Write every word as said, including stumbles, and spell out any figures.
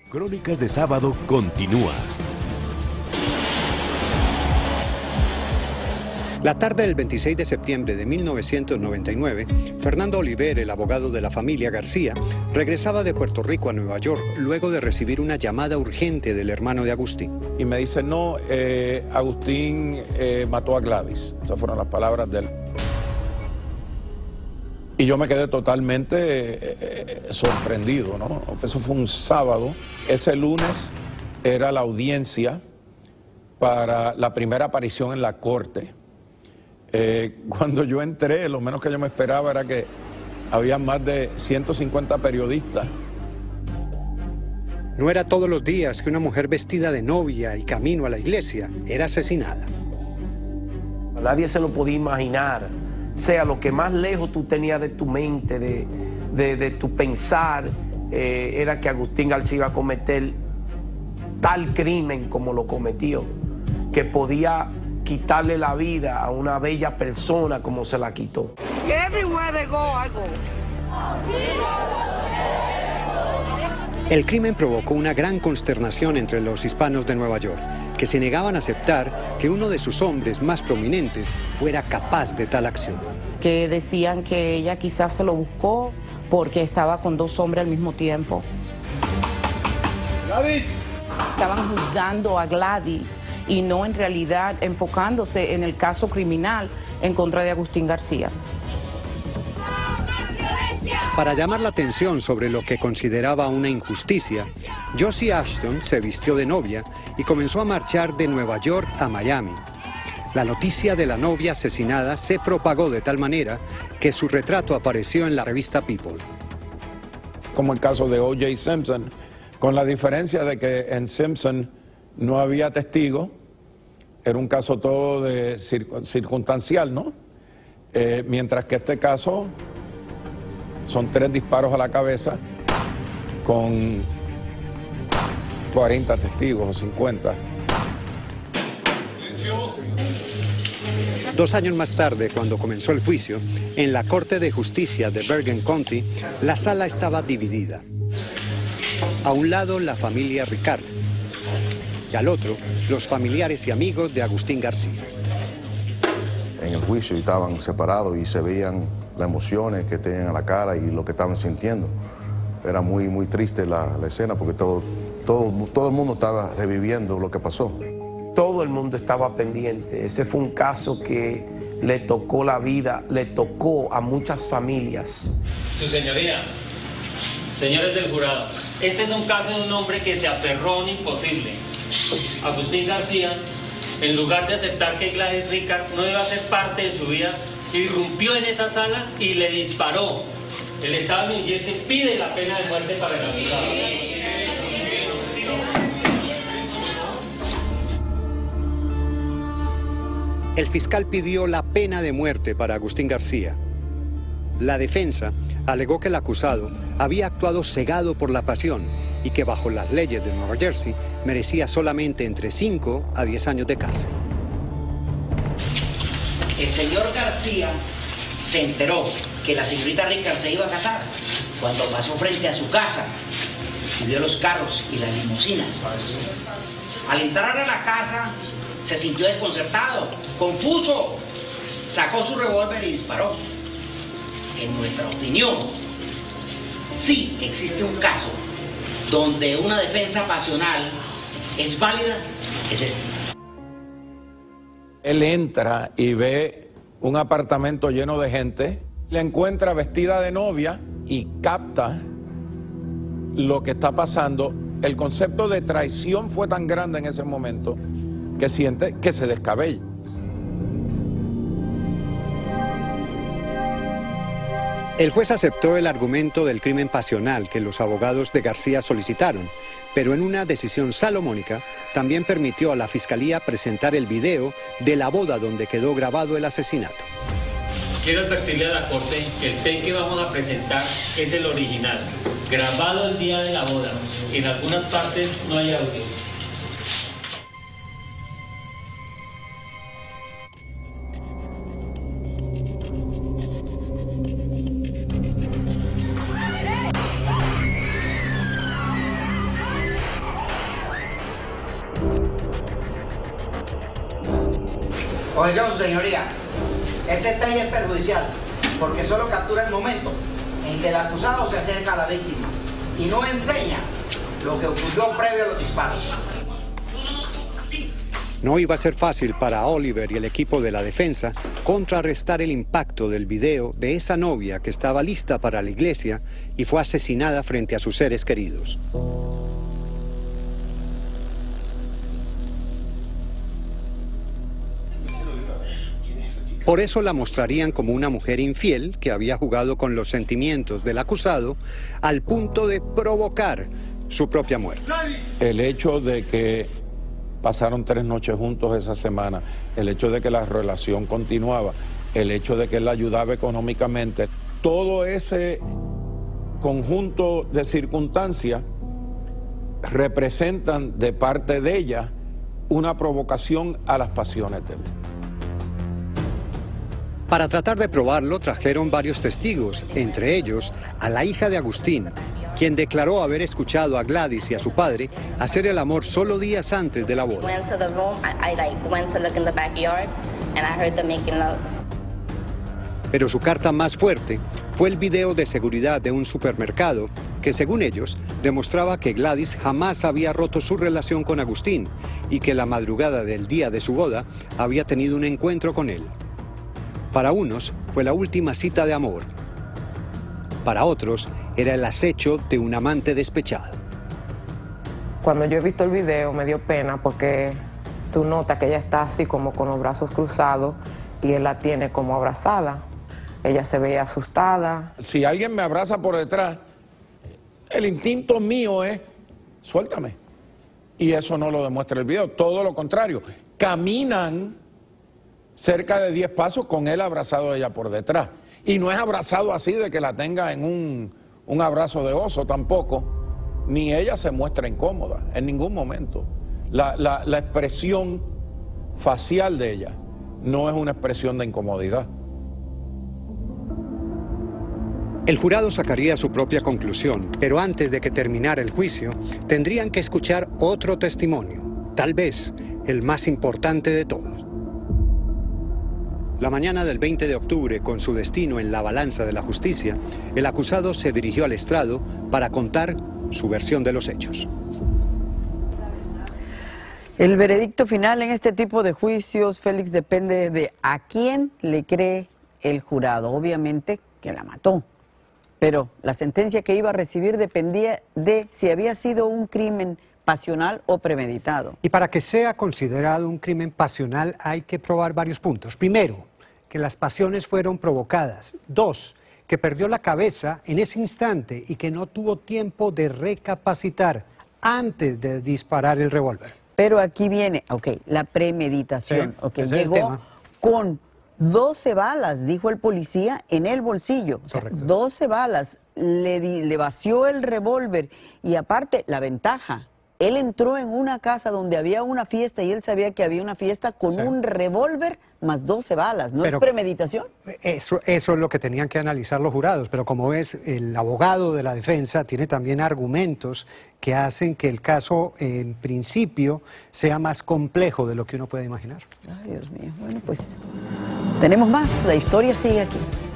Crónicas de Sábado continúa. La tarde del veintiséis de septiembre de mil novecientos noventa y nueve, Fernando Oliver, el abogado de la familia García, regresaba de Puerto Rico a Nueva York luego de recibir una llamada urgente del hermano de Agustín. Y me dice, no, eh, Agustín eh, mató a Gladys. Esas fueron las palabras de él. Y yo me quedé totalmente eh, eh, sorprendido, ¿no? Eso fue un sábado. Ese lunes era la audiencia para la primera aparición en la corte. Eh, cuando yo entré, lo menos que yo me esperaba era que había más de ciento cincuenta periodistas. No era todos los días que una mujer vestida de novia y camino a la iglesia era asesinada. Nadie se lo podía imaginar. O sea, lo que más lejos tú tenías de tu mente, de, de, de tu pensar, eh, era que Agustín García iba a cometer tal crimen como lo cometió, que podía quitarle la vida a una bella persona como se la quitó. Everywhere they go, I go. El crimen provocó una gran consternación entre los hispanos de Nueva York, que se negaban a aceptar que uno de sus hombres más prominentes fuera capaz de tal acción. Que decían que ella quizás se lo buscó porque estaba con dos hombres al mismo tiempo. ¡Gladys! Estaban juzgando a Gladys y no en realidad enfocándose en el caso criminal en contra de Agustín García. Para llamar la atención sobre lo que consideraba una injusticia, Josie Ashton se vistió de novia y comenzó a marchar de Nueva York a Miami. La noticia de la novia asesinada se propagó de tal manera que su retrato apareció en la revista People. Como el caso de O J Simpson, con la diferencia de que en Simpson no había testigo, era un caso todo de circ- circunstancial, ¿no? Eh, mientras que este caso son tres disparos a la cabeza con cuarenta testigos o cincuenta. Dos años más tarde, cuando comenzó el juicio, en la Corte de Justicia de Bergen County, la sala estaba dividida. A un lado, la familia Ricard, y al otro, los familiares y amigos de Agustín García. En el juicio estaban separados y se veían las emociones que tenían en la cara y lo que estaban sintiendo. Era muy, muy triste la, la escena porque todo, todo, todo el mundo estaba reviviendo lo que pasó. Todo el mundo estaba pendiente. Ese fue un caso que le tocó la vida, le tocó a muchas familias. Su señoría, señores del jurado, este es un caso de un hombre que se aferró a un imposible. Agustín García, en lugar de aceptar que Gladys Ricard no iba a ser parte de su vida, irrumpió en esa sala y le disparó. El Estado de New Jersey pide la pena de muerte para el acusado. El fiscal pidió la pena de muerte para Agustín García. La defensa alegó que el acusado había actuado cegado por la pasión y que bajo las leyes de Nueva Jersey merecía solamente entre cinco a diez años de cárcel. El señor García se enteró que la señorita Ricard se iba a casar cuando pasó frente a su casa y vio los carros y las limusinas. Al entrar a la casa se sintió desconcertado, confuso, sacó su revólver y disparó. En nuestra opinión, sí existe un caso donde una defensa pasional es válida, es este. Él entra y ve un apartamento lleno de gente, la encuentra vestida de novia y capta lo que está pasando. El concepto de traición fue tan grande en ese momento que siente que se descabella. El juez aceptó el argumento del crimen pasional que los abogados de García solicitaron, pero en una decisión salomónica también permitió a la fiscalía presentar el video de la boda donde quedó grabado el asesinato. Quiero advertirle a la corte que el tape que vamos a presentar es el original, grabado el día de la boda. En algunas partes no hay audio. Objeción, su señoría. Ese talle es perjudicial porque solo captura el momento en que el acusado se acerca a la víctima y no enseña lo que ocurrió previo a los disparos. No iba a ser fácil para Oliver y el equipo de la defensa contrarrestar el impacto del video de esa novia que estaba lista para la iglesia y fue asesinada frente a sus seres queridos. Por eso la mostrarían como una mujer infiel que había jugado con los sentimientos del acusado al punto de provocar su propia muerte. El hecho de que pasaron tres noches juntos esa semana, el hecho de que la relación continuaba, el hecho de que él la ayudaba económicamente, todo ese conjunto de circunstancias representan de parte de ella una provocación a las pasiones de él. Para tratar de probarlo, trajeron varios testigos, entre ellos a la hija de Agustín, quien declaró haber escuchado a Gladys y a su padre hacer el amor solo días antes de la boda. Pero su carta más fuerte fue el video de seguridad de un supermercado que, según ellos, demostraba que Gladys jamás había roto su relación con Agustín y que la madrugada del día de su boda había tenido un encuentro con él. Para unos fue la última cita de amor. Para otros era el acecho de un amante despechado. Cuando yo he visto el video me dio pena porque tú notas que ella está así como con los brazos cruzados y él la tiene como abrazada. Ella se veía asustada. Si alguien me abraza por detrás, el instinto mío es, suéltame. Y eso no lo demuestra el video, todo lo contrario. Caminan cerca de diez pasos con él abrazado a ella por detrás. Y no es abrazado así de que la tenga en un, un abrazo de oso tampoco, ni ella se muestra incómoda en ningún momento. La, la, la expresión facial de ella no es una expresión de incomodidad. El jurado sacaría su propia conclusión, pero antes de que terminara el juicio, tendrían que escuchar otro testimonio, tal vez el más importante de todos. La mañana del veinte de octubre, con su destino en la balanza de la justicia, el acusado se dirigió al estrado para contar su versión de los hechos. El veredicto final en este tipo de juicios, Félix, depende de a quién le cree el jurado. Obviamente que la mató, pero la sentencia que iba a recibir dependía de si había sido un crimen pasional o premeditado. Y para que sea considerado un crimen pasional hay que probar varios puntos. Primero, que las pasiones fueron provocadas. Dos, que perdió la cabeza en ese instante y que no tuvo tiempo de recapacitar antes de disparar el revólver. Pero aquí viene, ok, la premeditación. Sí, okay, llegó con doce balas, dijo el policía, en el bolsillo. O sea, doce balas, le, di, le vació el revólver y aparte, la ventaja. Él entró en una casa donde había una fiesta y él sabía que había una fiesta con sí. un revólver más doce balas. ¿No pero es premeditación? Eso, eso es lo que tenían que analizar los jurados, pero como ves, el abogado de la defensa tiene también argumentos que hacen que el caso, en principio, sea más complejo de lo que uno puede imaginar. Ay, Dios mío. Bueno, pues tenemos más. La historia sigue aquí.